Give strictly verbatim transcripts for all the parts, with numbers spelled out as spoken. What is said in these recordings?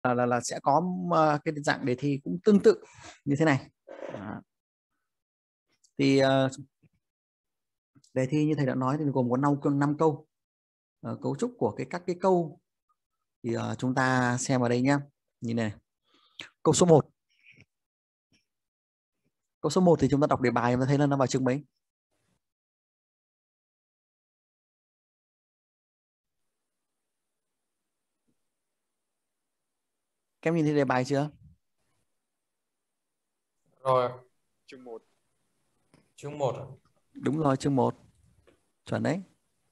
là, là, là sẽ có uh, cái dạng đề thi cũng tương tự như thế này. Đó. Thì uh, đề thi như thầy đã nói thì gồm có năm năm câu. Uh, cấu trúc của cái các cái câu thì uh, chúng ta xem vào đây nhé. Nhìn này. Câu số một. Câu số một thì chúng ta đọc đề bài, chúng ta thấy là nó vào chương mấy? Các em nhìn thấy đề bài chưa? Rồi. Chương một. Chương một. Đúng rồi, chương một. Chuẩn đấy.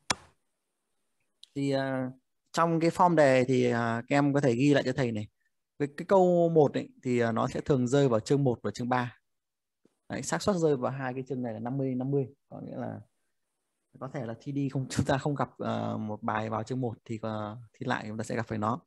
Thì uh, trong cái form đề thì uh, các em có thể ghi lại cho thầy này. Cái, cái câu một ấy, thì uh, nó sẽ thường rơi vào chương một và chương ba. Đấy, xác suất rơi vào hai cái chương này là năm mươi năm mươi. Có nghĩa là có thể là thi đi không, chúng ta không gặp uh, một bài vào chương một thì uh, thi lại chúng ta sẽ gặp phải nó.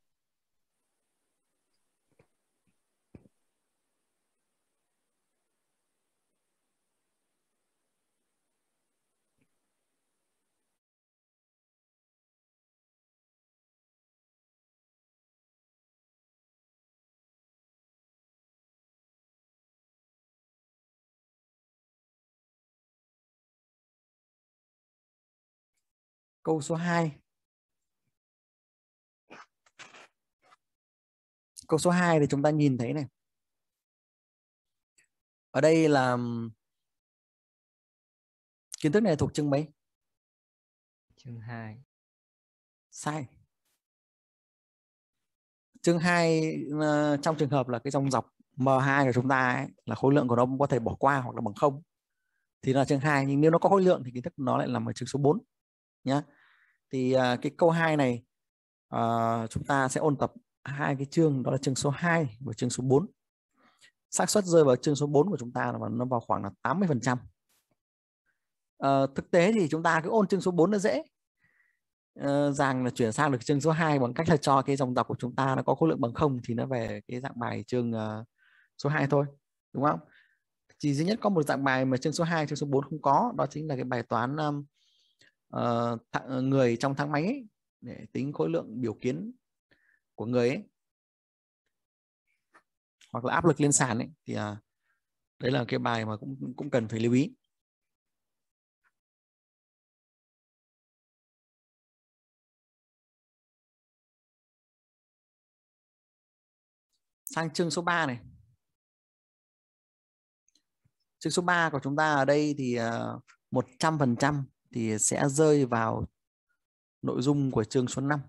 Câu số hai. Câu số hai thì chúng ta nhìn thấy này. Ở đây là kiến thức này thuộc chương mấy? Chương hai. Sai. Chương hai uh, trong trường hợp là cái dòng dọc M hai của chúng ta ấy, là khối lượng của nó có thể bỏ qua hoặc là bằng không thì là chương hai, nhưng nếu nó có khối lượng thì kiến thức nó lại nằm ở chương số bốn nhá. Thì uh, cái câu hai này uh, chúng ta sẽ ôn tập hai cái chương, đó là chương số hai và chương số bốn. Xác suất rơi vào chương số bốn của chúng ta là nó vào khoảng là tám mươi phần trăm. Uh, thực tế thì chúng ta cứ ôn chương số bốn nó dễ. Uh, rằng là chuyển sang được chương số hai bằng cách là cho cái dòng dọc của chúng ta nó có khối lượng bằng không thì nó về cái dạng bài chương uh, số hai thôi, đúng không? Chỉ duy nhất có một dạng bài mà chương số hai, chương số bốn không có, đó chính là cái bài toán um, uh, người trong thang máy ấy, để tính khối lượng biểu kiến của người ấy, hoặc là áp lực lên sàn ấy, thì uh, đấy là cái bài mà cũng cũng cần phải lưu ý. Sang chương số ba này. Chương số ba của chúng ta ở đây thì uh, một trăm phần trăm thì sẽ rơi vào nội dung của chương số năm.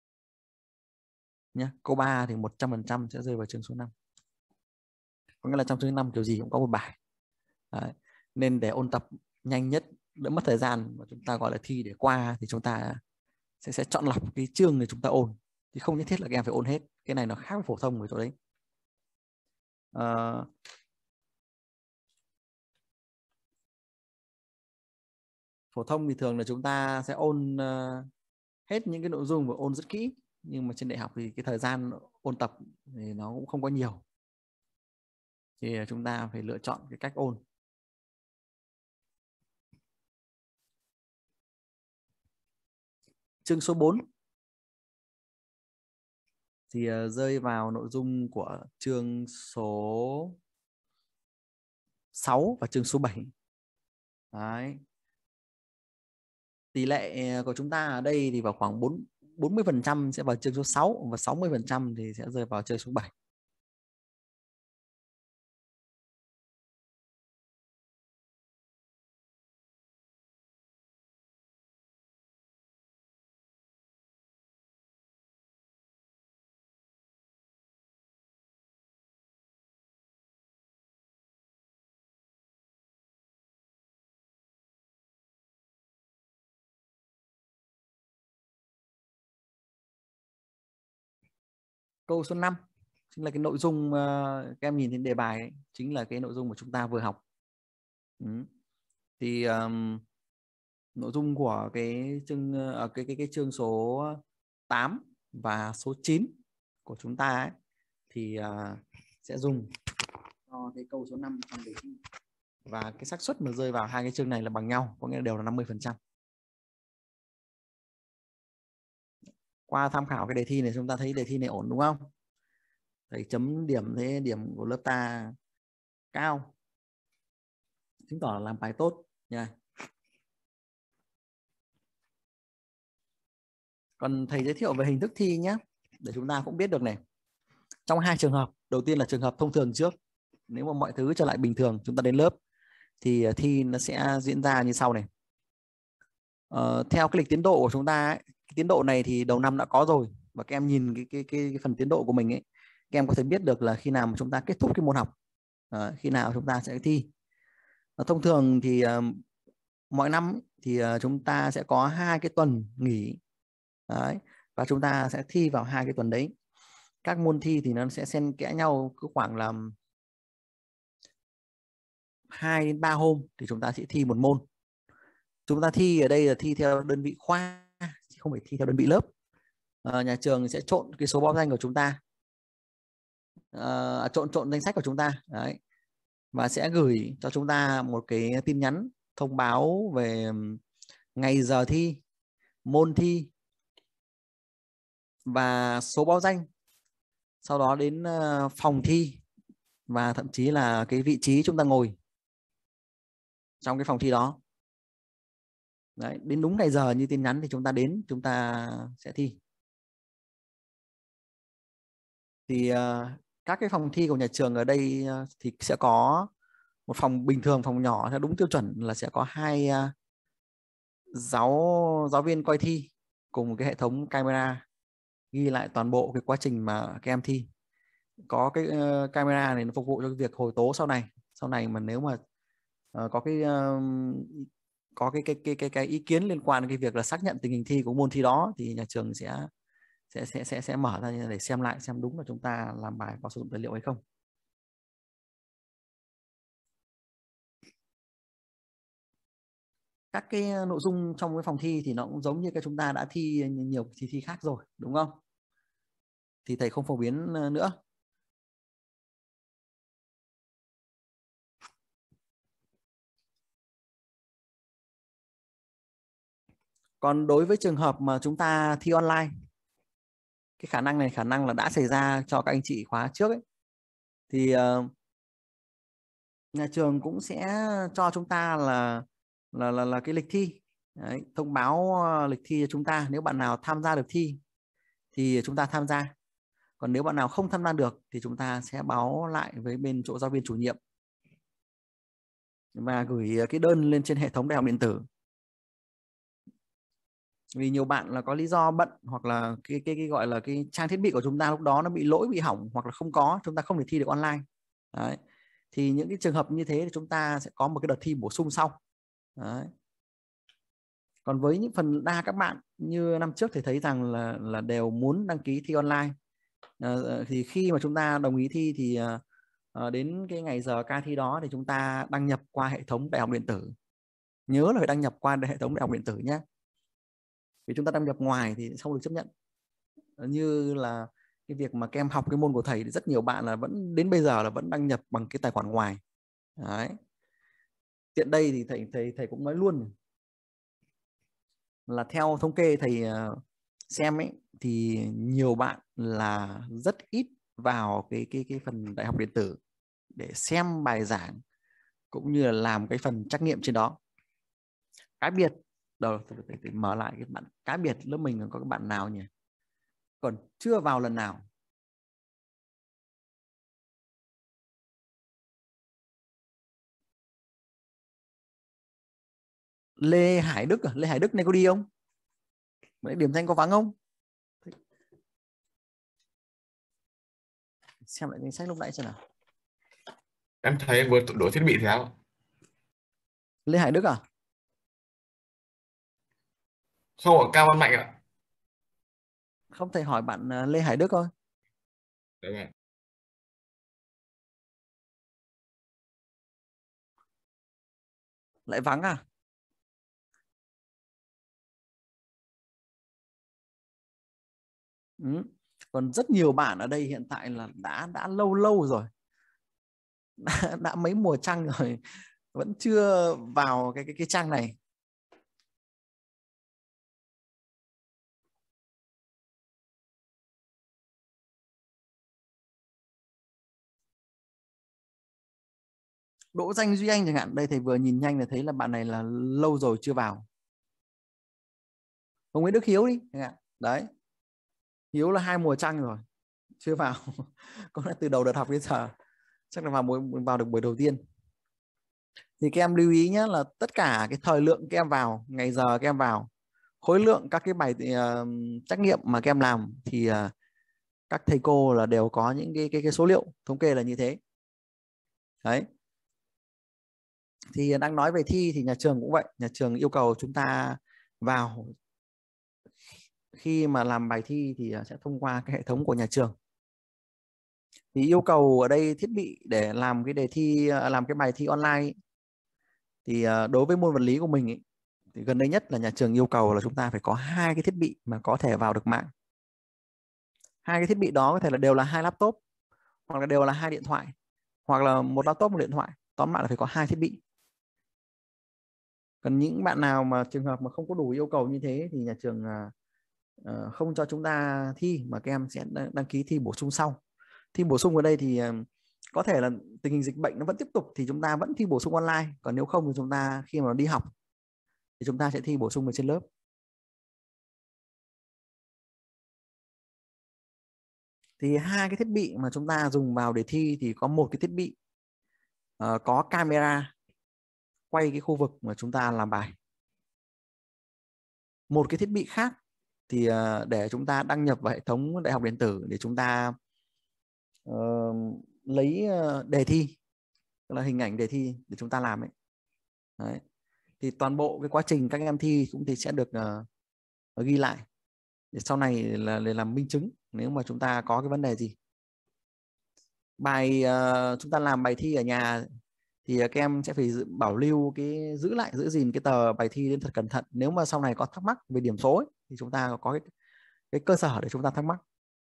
Nhé. Câu ba thì một trăm phần trăm sẽ rơi vào chương số năm. Có nghĩa là trong chương năm kiểu gì cũng có một bài. Đấy. Nên để ôn tập nhanh nhất, đỡ mất thời gian mà chúng ta gọi là thi để qua, thì chúng ta sẽ, sẽ chọn lọc cái chương để chúng ta ôn. Thì không nhất thiết là các em phải ôn hết. Cái này nó khác với phổ thông với chỗ đấy. Uh, phổ thông thì thường là chúng ta sẽ ôn uh, hết những cái nội dung và ôn rất kỹ, nhưng mà trên đại học thì cái thời gian ôn tập thì nó cũng không có nhiều, thì chúng ta phải lựa chọn cái cách ôn. Chương số bốn thì uh, rơi vào nội dung của chương số sáu và chương số bảy. Đấy. Tỷ lệ của chúng ta ở đây thì vào khoảng bốn mươi phần trăm sẽ vào chương số sáu và sáu mươi phần trăm thì sẽ rơi vào chương số bảy. Câu số năm chính là cái nội dung uh, các em nhìn thấy đề bài ấy, chính là cái nội dung mà chúng ta vừa học. Ừ. Thì um, nội dung của cái chương uh, cái cái cái chương số tám và số chín của chúng ta ấy, thì uh, sẽ dùng cho cái câu số năm trong đề thi, và cái xác suất mà rơi vào hai cái chương này là bằng nhau, có nghĩa là đều là năm mươi phần trăm. Qua tham khảo cái đề thi này chúng ta thấy đề thi này ổn đúng không? thầy chấm điểm thế điểm của lớp ta cao, chứng tỏ là làm bài tốt nha. Còn thầy giới thiệu về hình thức thi nhé, để chúng ta cũng biết được này. Trong hai trường hợp, đầu tiên là trường hợp thông thường trước. Nếu mà mọi thứ trở lại bình thường, chúng ta đến lớp thì thi nó sẽ diễn ra như sau này. Ờ, theo cái lịch tiến độ của chúng ta ấy, cái tiến độ này thì đầu năm đã có rồi, và các em nhìn cái, cái, cái, cái phần tiến độ của mình ấy, các em có thể biết được là khi nào mà chúng ta kết thúc cái môn học, à, khi nào chúng ta sẽ thi. Ờ, thông thường thì uh, mọi năm ấy, thì uh, chúng ta sẽ có hai cái tuần nghỉ. Đấy, và chúng ta sẽ thi vào hai cái tuần đấy. Các môn thi thì nó sẽ xen kẽ nhau cứ khoảng là hai đến ba hôm thì chúng ta sẽ thi một môn. Chúng ta thi ở đây là thi theo đơn vị khoa, không phải thi theo đơn vị lớp. À, nhà trường sẽ trộn cái số báo danh của chúng ta, à, trộn trộn danh sách của chúng ta đấy, và sẽ gửi cho chúng ta một cái tin nhắn thông báo về ngày giờ thi, môn thi và số báo danh. Sau đó đến phòng thi và thậm chí là cái vị trí chúng ta ngồi trong cái phòng thi đó. Đấy, đến đúng ngày giờ như tin nhắn thì chúng ta đến, chúng ta sẽ thi. Thì uh, các cái phòng thi của nhà trường ở đây uh, thì sẽ có một phòng bình thường, phòng nhỏ theo đúng tiêu chuẩn là sẽ có hai uh, giáo giáo viên coi thi cùng một cái hệ thống camera ghi lại toàn bộ cái quá trình mà các em thi. Có cái uh, camera này nó phục vụ cho cái việc hồi tố sau này. Sau này mà nếu mà uh, có cái uh, có cái cái, cái cái cái ý kiến liên quan đến cái việc là xác nhận tình hình thi của môn thi đó thì nhà trường sẽ sẽ sẽ sẽ sẽ mở ra để xem lại xem đúng là chúng ta làm bài có sử dụng tài liệu hay không. Các cái nội dung trong cái phòng thi thì nó cũng giống như cái chúng ta đã thi nhiều thi thi khác rồi, đúng không? Thì thầy không phổ biến nữa. Còn đối với trường hợp mà chúng ta thi online, cái khả năng này khả năng là đã xảy ra cho các anh chị khóa trước ấy, thì uh, nhà trường cũng sẽ cho chúng ta là là là, là cái lịch thi. Đấy, thông báo lịch thi cho chúng ta. Nếu bạn nào tham gia được thi thì chúng ta tham gia. Còn nếu bạn nào không tham gia được thì chúng ta sẽ báo lại với bên chỗ giáo viên chủ nhiệm và gửi cái đơn lên trên hệ thống đại học điện tử. Vì nhiều bạn là có lý do bận, hoặc là cái, cái, cái gọi là cái trang thiết bị của chúng ta lúc đó nó bị lỗi, bị hỏng, hoặc là không có, chúng ta không thể thi được online. Đấy. Thì những cái trường hợp như thế thì chúng ta sẽ có một cái đợt thi bổ sung sau. Đấy. Còn với những phần đa các bạn như năm trước thì thấy rằng là là đều muốn đăng ký thi online. À, thì khi mà chúng ta đồng ý thi thì à, đến cái ngày giờ ca thi đó thì chúng ta đăng nhập qua hệ thống đại học điện tử. Nhớ là phải đăng nhập qua hệ thống đại học điện tử nhé. Vì chúng ta đăng nhập ngoài thì không được chấp nhận. Như là cái việc mà các em học cái môn của thầy thì rất nhiều bạn là vẫn đến bây giờ là vẫn đăng nhập bằng cái tài khoản ngoài. Đấy. Tiện đây thì thầy thầy thầy cũng nói luôn là theo thống kê thầy xem ấy thì nhiều bạn là rất ít vào cái cái cái phần đại học điện tử để xem bài giảng cũng như là làm cái phần trắc nghiệm trên đó. Cá biệt đâu phải mở lại cái bạn cá biệt lớp mình có các bạn nào nhỉ, còn chưa vào lần nào? Lê Hải Đức à? Lê Hải Đức này có đi không? Đấy, điểm danh có vắng không? Xem lại danh sách lúc nãy xem nào. Em thấy anh vừa đổi thiết bị thì sao? Lê Hải Đức à? Không, ở Cao Văn Mạnh ạ. Không, thầy hỏi bạn Lê Hải Đức thôi. Đấy ạ. Lại vắng à? Ừ. Còn rất nhiều bạn ở đây hiện tại là đã đã lâu lâu rồi, đã, đã mấy mùa trăng rồi vẫn chưa vào cái cái cái trang này. Đỗ Danh Duy Anh chẳng hạn, đây thầy vừa nhìn nhanh là thấy là bạn này là lâu rồi chưa vào. Ông Nguyễn Đức Hiếu đi chẳng hạn, đấy, Hiếu là hai mùa trăng rồi chưa vào. Có lẽ từ đầu đợt học đến giờ chắc là vào vào được buổi đầu tiên. Thì các em lưu ý nhé, là tất cả cái thời lượng các em vào, ngày giờ các em vào, khối lượng các cái bài uh, trắc nghiệm mà các em làm thì uh, các thầy cô là đều có những cái, cái cái số liệu thống kê là như thế. Đấy. Thì đang nói về thi thì nhà trường cũng vậy, nhà trường yêu cầu chúng ta vào khi mà làm bài thi thì sẽ thông qua cái hệ thống của nhà trường. Thì yêu cầu ở đây thiết bị để làm cái đề thi, làm cái bài thi online thì đối với môn vật lý của mình ấy, thì gần đây nhất là nhà trường yêu cầu là chúng ta phải có hai cái thiết bị mà có thể vào được mạng. Hai cái thiết bị đó có thể là đều là hai laptop, hoặc là đều là hai điện thoại, hoặc là một laptop một điện thoại, tóm lại là phải có hai thiết bị. Còn những bạn nào mà trường hợp mà không có đủ yêu cầu như thế thì nhà trường uh, không cho chúng ta thi, mà các em sẽ đăng ký thi bổ sung sau. Thi bổ sung ở đây thì uh, có thể là tình hình dịch bệnh nó vẫn tiếp tục thì chúng ta vẫn thi bổ sung online, còn nếu không thì chúng ta khi mà đi học thì chúng ta sẽ thi bổ sung ở trên lớp. Thì hai cái thiết bị mà chúng ta dùng vào để thi thì có một cái thiết bị uh, có camera quay cái khu vực mà chúng ta làm bài. Một cái thiết bị khác thì uh, để chúng ta đăng nhập vào hệ thống đại học điện tử để chúng ta uh, lấy uh, đề thi, tức là hình ảnh đề thi để chúng ta làm ấy. Đấy. Thì toàn bộ cái quá trình các em thi cũng thì sẽ được uh, ghi lại để sau này là để làm minh chứng nếu mà chúng ta có cái vấn đề gì. Bài uh, chúng ta làm bài thi ở nhà thì các em sẽ phải bảo lưu cái giữ lại giữ gìn cái tờ bài thi đến thật cẩn thận. Nếu mà sau này có thắc mắc về điểm số ấy, thì chúng ta có cái, cái cơ sở để chúng ta thắc mắc.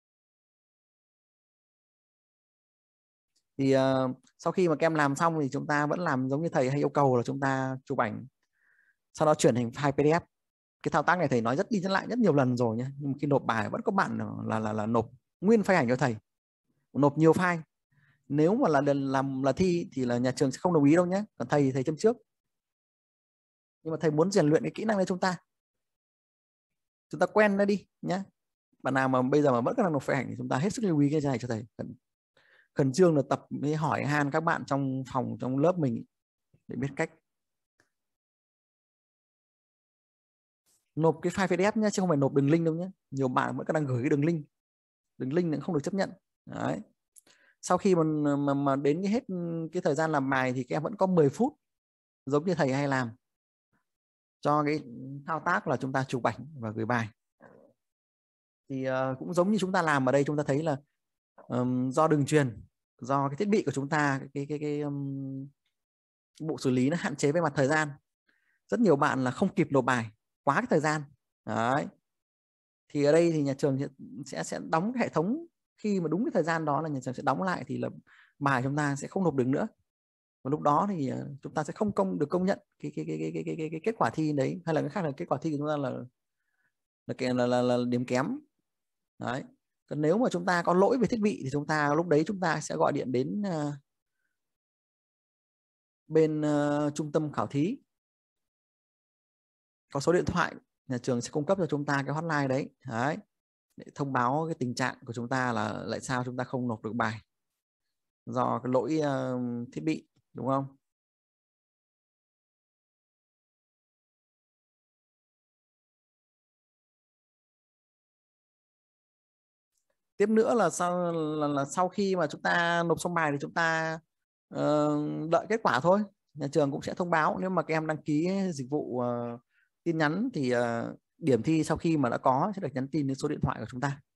Thì uh, sau khi mà các em làm xong thì chúng ta vẫn làm giống như thầy hay yêu cầu là chúng ta chụp ảnh, sau đó chuyển thành file pê đê ép. Cái thao tác này thầy nói rất đi rất lại rất nhiều lần rồi nhé, nhưng mà khi nộp bài vẫn có bạn là là là nộp nguyên file ảnh cho thầy, nộp nhiều file. Nếu mà là làm là thi thì là nhà trường sẽ không đồng ý đâu nhé, còn thầy thầy châm trước. Nhưng mà thầy muốn rèn luyện cái kỹ năng này chúng ta chúng ta quen nó đi nhé. Bạn nào mà bây giờ mà vẫn còn đang nộp file ảnh thì chúng ta hết sức lưu ý cái này cho thầy, khẩn, khẩn trương là tập mới hỏi han các bạn trong phòng trong lớp mình để biết cách nộp cái file pê đê ép nhé, chứ không phải nộp đường link đâu nhé. Nhiều bạn vẫn còn đang gửi cái đường link, đường link nó không được chấp nhận. Đấy. Sau khi mà, mà, mà đến cái hết cái thời gian làm bài thì các em vẫn có mười phút giống như thầy hay làm cho cái thao tác là chúng ta chụp ảnh và gửi bài. Thì uh, cũng giống như chúng ta làm ở đây, chúng ta thấy là um, do đường truyền, do cái thiết bị của chúng ta, cái cái cái um, bộ xử lý nó hạn chế về mặt thời gian, rất nhiều bạn là không kịp nộp bài quá cái thời gian. Đấy. Thì ở đây thì nhà trường sẽ sẽ đóng cái hệ thống, khi mà đúng cái thời gian đó là nhà trường sẽ đóng lại thì là bài chúng ta sẽ không nộp được nữa. Và lúc đó thì chúng ta sẽ không công được công nhận cái cái cái cái cái cái, cái, cái kết quả thi đấy, hay là cái khác là kết quả thi của chúng ta là là là, là, là điểm kém. Đấy. Còn nếu mà chúng ta có lỗi về thiết bị thì chúng ta lúc đấy chúng ta sẽ gọi điện đến uh, bên uh, trung tâm khảo thí, có số điện thoại nhà trường sẽ cung cấp cho chúng ta cái hotline đấy. Đấy, để thông báo cái tình trạng của chúng ta là lại sao chúng ta không nộp được bài do cái lỗi uh, thiết bị, đúng không? Tiếp nữa là sau là, là sau khi mà chúng ta nộp xong bài thì chúng ta uh, đợi kết quả thôi. Nhà trường cũng sẽ thông báo nếu mà các em đăng ký dịch vụ uh, tin nhắn thì uh, điểm thi sau khi mà đã có sẽ được nhắn tin đến số điện thoại của chúng ta.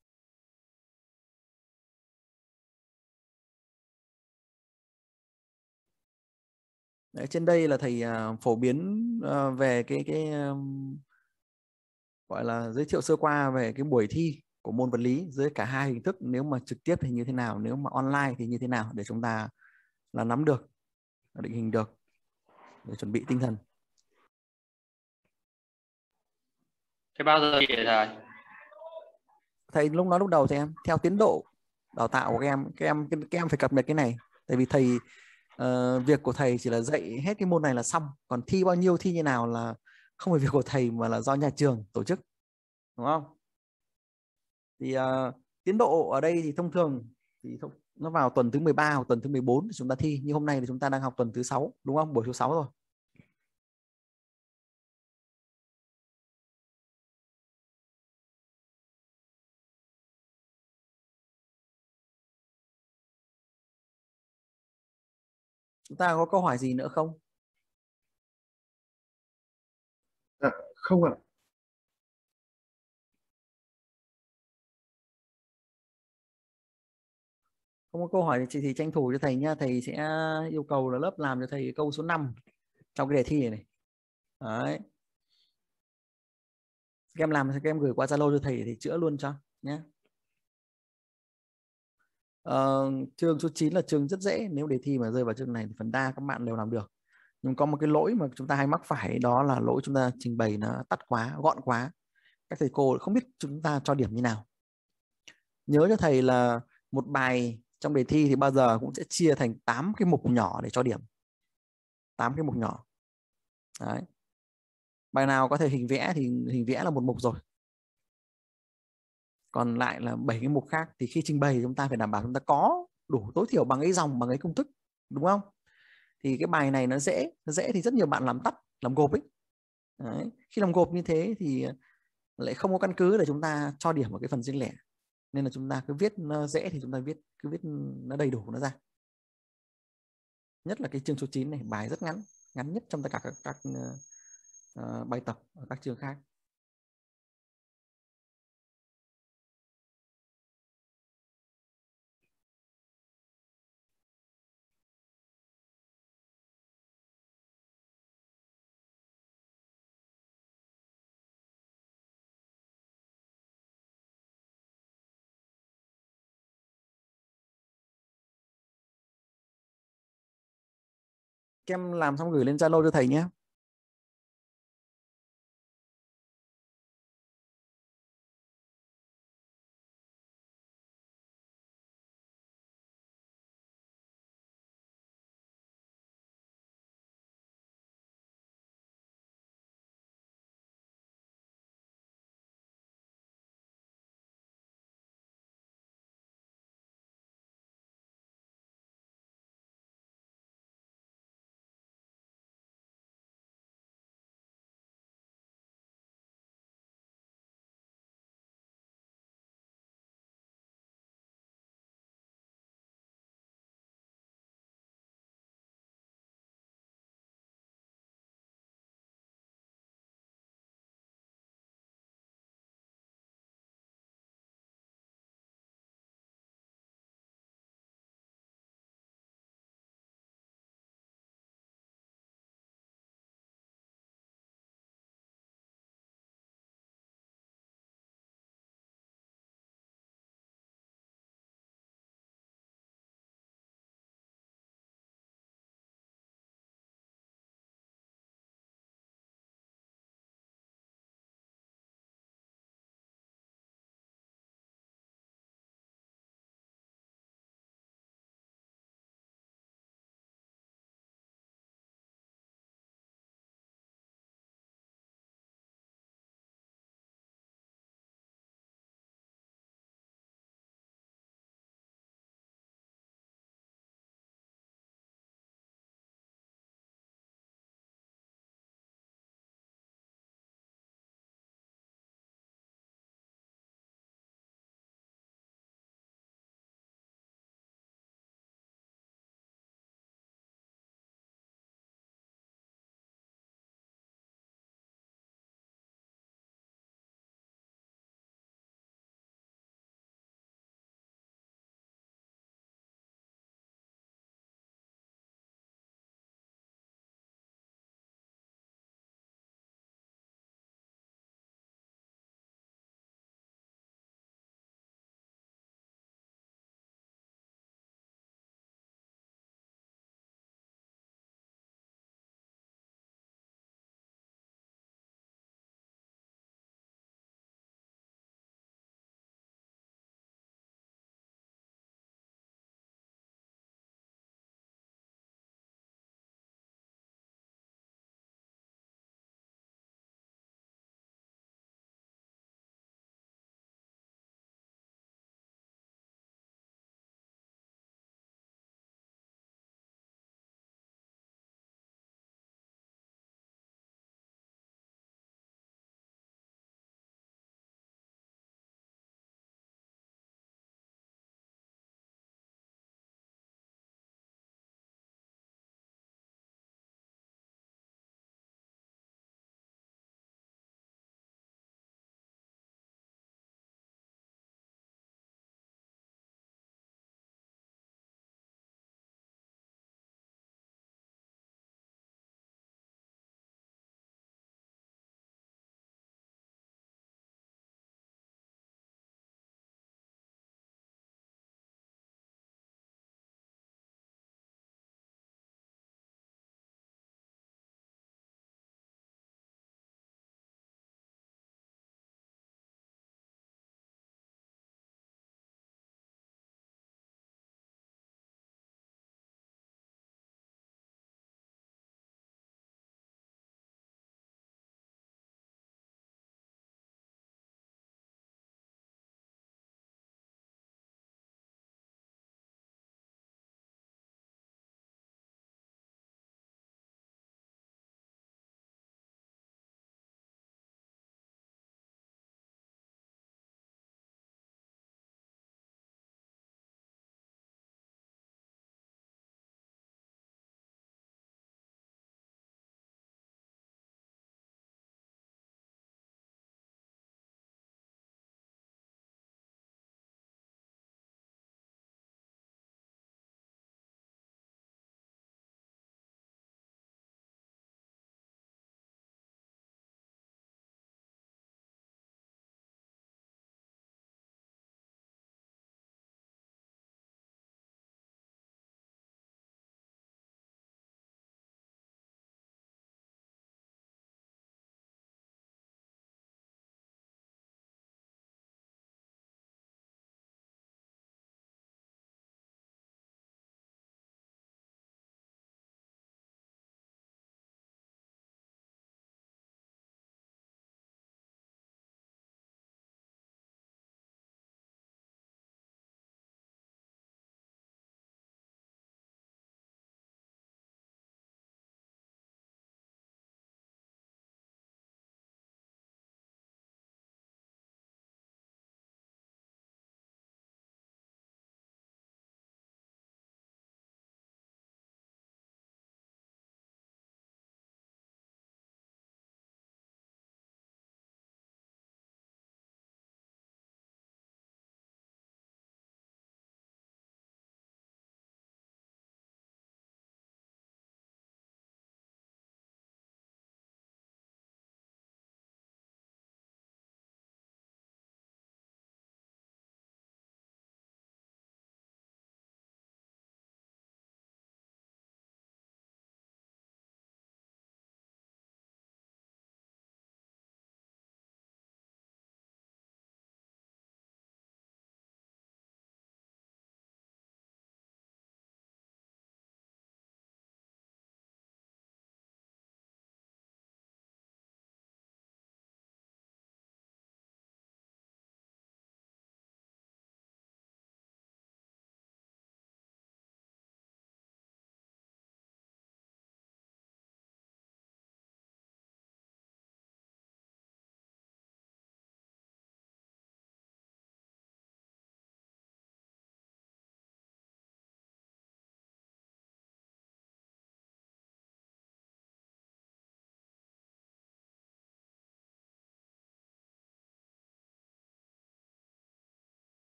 Đấy, trên đây là thầy uh, phổ biến uh, về cái cái um, gọi là giới thiệu sơ qua về cái buổi thi của môn vật lý dưới cả hai hình thức, nếu mà trực tiếp thì như thế nào, nếu mà online thì như thế nào, để chúng ta là nắm được, định hình được để chuẩn bị tinh thần. Thế bao giờ thì thầy? Thầy lúc nói lúc đầu thì em theo tiến độ đào tạo của các em, các em các em phải cập nhật cái này, tại vì thầy uh, việc của thầy chỉ là dạy hết cái môn này là xong, còn thi bao nhiêu thi như nào là không phải việc của thầy mà là do nhà trường tổ chức, đúng không? Thì uh, tiến độ ở đây thì thông thường thì thông, nó vào tuần thứ mười ba hoặc tuần thứ mười bốn thì chúng ta thi, như hôm nay thì chúng ta đang học tuần thứ sáu đúng không, buổi thứ sáu rồi. Chúng ta có câu hỏi gì nữa không? À, không ạ. Không có câu hỏi thì, thì tranh thủ cho thầy nha, thầy sẽ yêu cầu là lớp làm cho thầy câu số năm trong cái đề thi này, này. Đấy. Các em làm thì các em gửi qua Zalo cho thầy để thầy chữa luôn cho nhé. Ờ, chương số chín là chương rất dễ, nếu đề thi mà rơi vào chương này thì phần đa các bạn đều làm được. Nhưng có một cái lỗi mà chúng ta hay mắc phải, đó là lỗi chúng ta trình bày nó tắt quá, gọn quá. Các thầy cô không biết chúng ta cho điểm như nào. Nhớ cho thầy là một bài trong đề thi thì bao giờ cũng sẽ chia thành tám cái mục nhỏ để cho điểm. tám cái mục nhỏ. Đấy. Bài nào có thể hình vẽ thì hình vẽ là một mục rồi. Còn lại là bảy cái mục khác thì khi trình bày chúng ta phải đảm bảo chúng ta có đủ tối thiểu bằng ấy dòng, bằng ấy công thức, đúng không? Thì cái bài này nó dễ, nó dễ thì rất nhiều bạn làm tắt, làm gộp ấy. Đấy. Khi làm gộp như thế thì lại không có căn cứ để chúng ta cho điểm vào cái phần riêng lẻ. Nên là chúng ta cứ viết nó dễ thì chúng ta viết cứ viết nó đầy đủ nó ra. Nhất là cái chương số chín này, bài rất ngắn, ngắn nhất trong tất cả các, các uh, bài tập ở các chương khác. Các em làm xong gửi lên Zalo cho thầy nhé.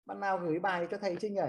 Bạn nào gửi bài cho thầy chưa nhỉ?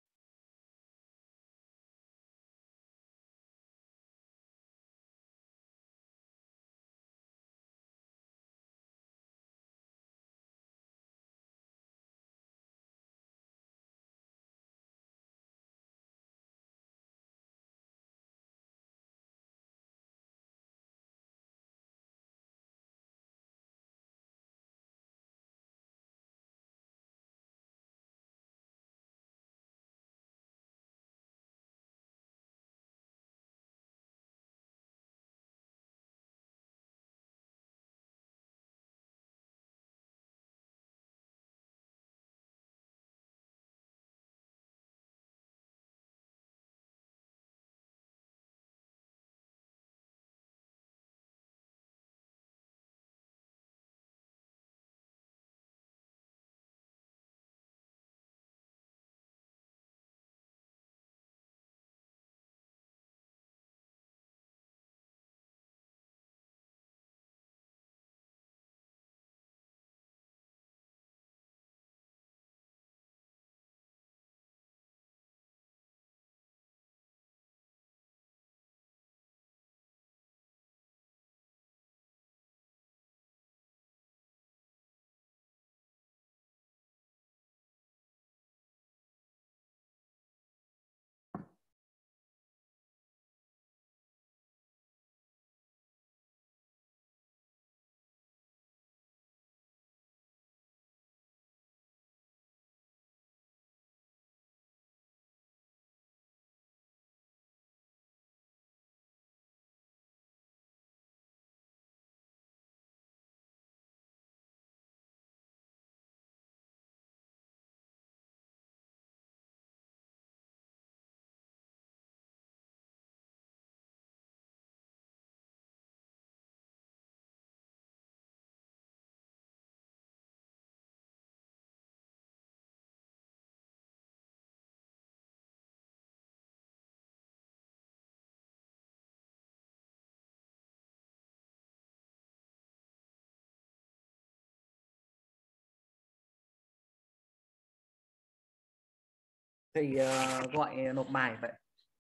Thầy uh, gọi nộp bài vậy.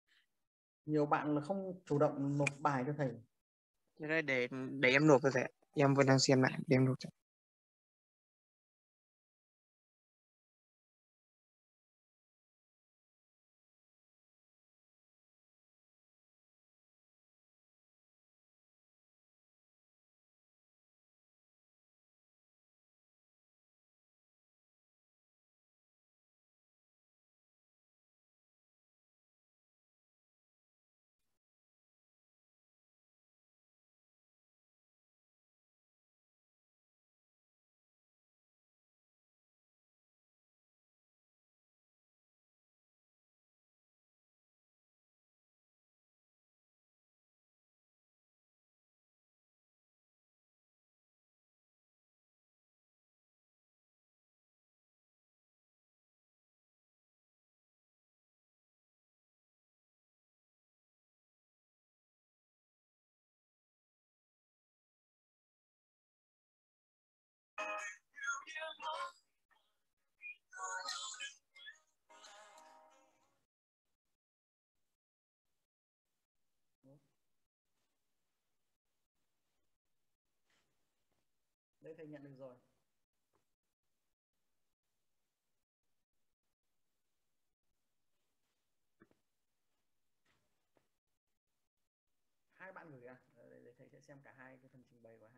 Nhiều bạn là không chủ động nộp bài cho thầy. Thế đây để để em nộp cho thầy. Em vẫn đang xem lại để em nộp cho. Đây thầy nhận được rồi. Hai bạn gửi à? Để, để thầy sẽ xem cả hai cái phần trình bày của